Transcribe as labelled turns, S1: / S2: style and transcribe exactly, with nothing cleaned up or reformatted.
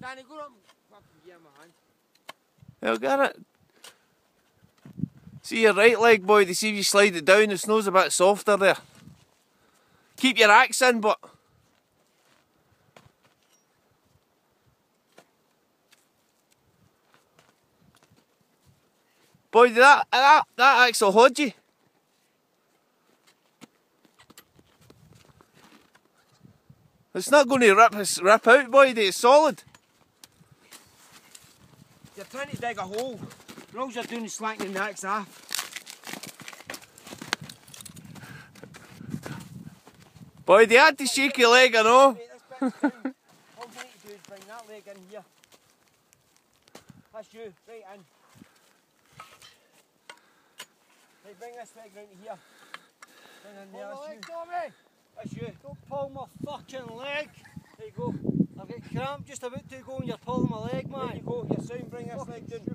S1: Danny, go up and fucking give him a hand.
S2: Well, get it. See your right leg, boy, to see if you slide it down, the snow's a bit softer there. Keep your axe in, but... Boy, did that, that, that axe will hold you. It's not going to rip, rip out, boy, it's solid.
S1: You're trying to dig a hole. All you're doing is slacking the axe off.
S2: Boy, they had to shake your leg, I know.
S1: Mate, this bit's down. All you need to do is bring that leg in here. That's you, right in. Right, bring this leg round to here. Bring in there, that's you.
S3: Tommy!
S1: That's you.
S3: Don't pull my fucking leg!
S1: There you go.
S3: I've got cramp just about to go and you're pulling my leg,
S1: There
S3: man.
S1: you go, you're sound, bring this leg down.